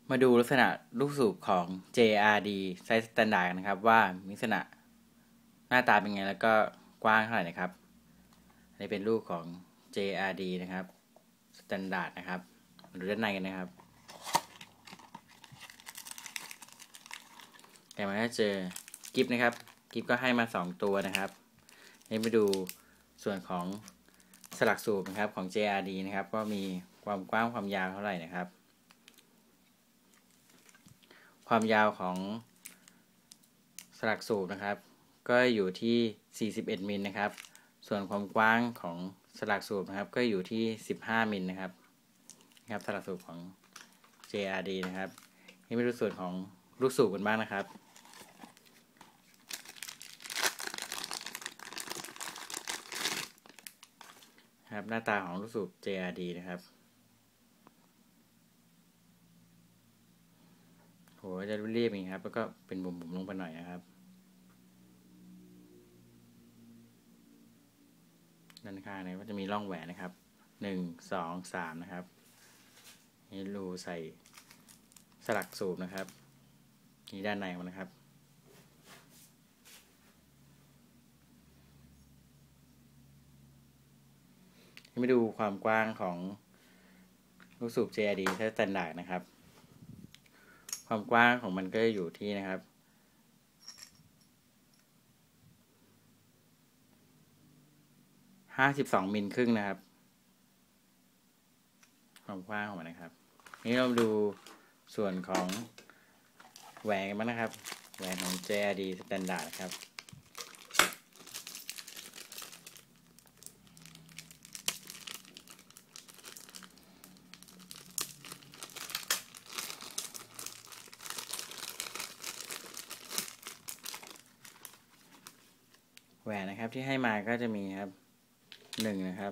มาดูลักษณะลูกสูบของ JRD ไซส์สแตนดาร์ดนะครับว่ามีลักษณะหน้าตาเป็นไงแล้วก็กว้างเท่าไหร่นะครับอันนี้เป็นลูกของ JRD นะครับสแตนดาร์ดนะครับมาดูด้านในกันนะครับแต่มาเจอกิฟนะครับกิฟก็ให้มา2ตัวนะครับให้มาดูส่วนของสลักสูบนะครับของ JRD นะครับว่ามีความกว้างความยาวเท่าไหร่นะครับความยาวของสลักสูบนะครับก็อยู่ที่41มิลนะครับส่วนความกว้างของสลักสูบนะครับก็อยู่ที่15มิลนะครับสลักสูบของ JRD นะครับให้มาดูส่วนของลูกสูบกันบ้างนะครับหน้าตาของลูกสูบ JRD นะครับโหจะเรียบๆอย่างนี้ครับแล้วก็เป็นบุ๋มๆลงไปหน่อยนะครับด้านข้างเนี่ยก็จะมีร่องแหวนนะครับ1 2 3นะครับนี่รูใส่สลักสูบนะครับนี่ด้านในมันนะครับมาดูความกว้างของลูกสูบ JRD สแตนดาร์ดนะครับความกว้างของมันก็อยู่ที่นะครับ52มิลครึ่งนะครับความกว้างของมันนะครับนี้เราดูส่วนของแหวนกันบ้างนะครับแหวนของ JRD Standard ครับแหวนนะครับที่ให้มาก็จะมีครับ1นะครับ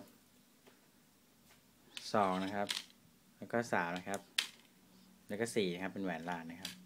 2นะครับแล้วก็3นะครับแล้วก็4นะครับเป็นแหวนลานนะครับ